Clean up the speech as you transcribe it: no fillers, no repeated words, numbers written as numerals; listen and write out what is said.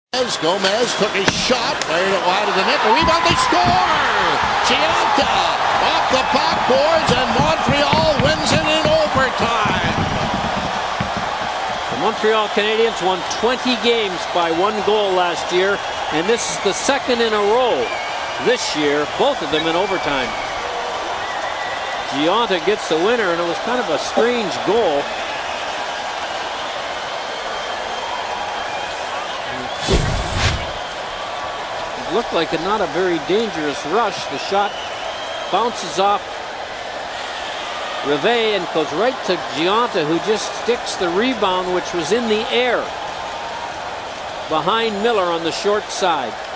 Gomez took his shot, fired it wide of the net. The rebound, they score! Gionta off the backboards, and Montreal wins it in overtime. The Montreal Canadiens won 20 games by 1 goal last year, and this is the second in a row this year, both of them in overtime. Gionta gets the winner, and it was kind of a strange goal. It looked like not a very dangerous rush. The shot bounces off Rivet and goes right to Gionta, who just sticks the rebound, which was in the air behind Miller on the short side.